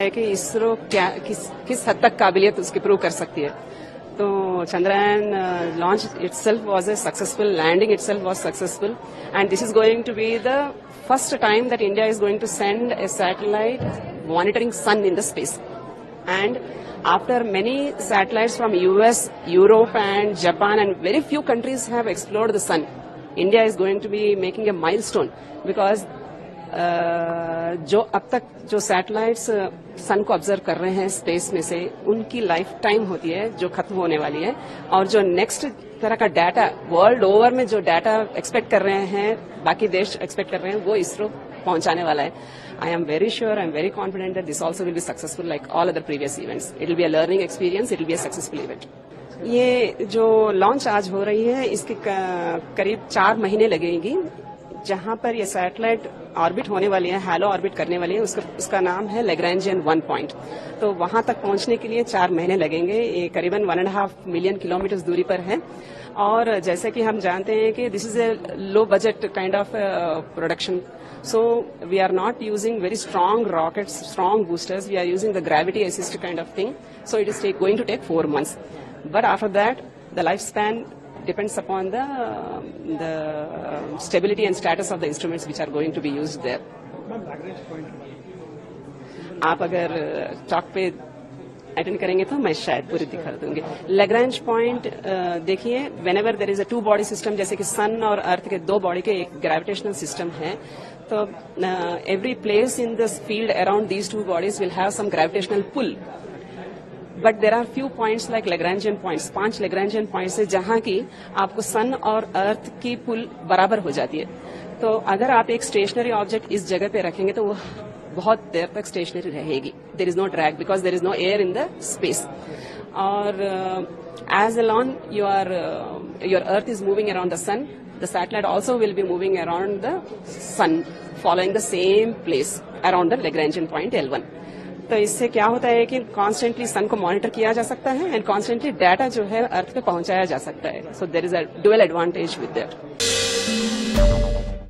है कि इसरो क्या किस हद तक काबिलियत उसकी प्रूव कर सकती है। तो Chandrayaan launch itself was a successful, landing itself was successful, and this is going to be the first time that India is going to send a satellite monitoring sun in the space. And after many satellites from US, Europe and Japan and very few countries have explored the sun, India is going to be making a milestone because जो अब तक जो satellites सन को observe कर रहे हैं space में से, उनकी लाइफ टाइम होती है जो खत्म होने वाली है, और जो नेक्स्ट तरह का डाटा वर्ल्ड ओवर में जो डाटा एक्सपेक्ट कर रहे हैं, बाकी देश एक्सपेक्ट कर रहे हैं, वो इसरो पहुंचाने वाला है। I am very sure, I am very confident that this also will be successful like all other previous events. It will be a learning experience, it will be a successful event. ये जो launch आज हो रही है, इसके करीब 4 महीने लगेंगी। जहां पर ये सैटेलाइट ऑर्बिट होने वाली है, हैलो ऑर्बिट करने वाली है, उसका नाम है लैग्रेंजियन 1 पॉइंट। तो वहां तक पहुंचने के लिए 4 महीने लगेंगे। ये करीबन 1.5 मिलियन किलोमीटर दूरी पर है। और जैसे कि हम जानते हैं कि this is a low budget kind of production, so we are not using very strong rockets, strong boosters, we are using the gravity assist kind of thing, so it is going to take 4 months. But after that, the lifespan depends upon the stability and status of the instruments which are going to be used there. आप अगर talk पे attend करेंगे तो मैं शायद पूरी दिखा दूंगी। लैग्रेंज पॉइंट देखिए, whenever there is a 2 body system, जैसे कि सन और अर्थ के 2 बॉडी के एक ग्रेविटेशनल सिस्टम है, तो every place in this field around these 2 bodies will have some gravitational pull. But there are few points like Lagrangian points, 5 Lagrangian points है जहां की आपको सन और अर्थ की पुल बराबर हो जाती है। तो अगर आप एक स्टेशनरी ऑब्जेक्ट इस जगह पे रखेंगे तो वो बहुत देर तक स्टेशनरी रहेगी। There is no drag because there is no air in the space. और as along your earth is moving around the sun, the satellite also will be moving around the sun, following the same place around the Lagrangian point L1। तो इससे क्या होता है कि constantly सन को monitor किया जा सकता है एंड कॉन्स्टेंटली डाटा जो है अर्थ पे पहुंचाया जा सकता है। So there is a dual advantage with that.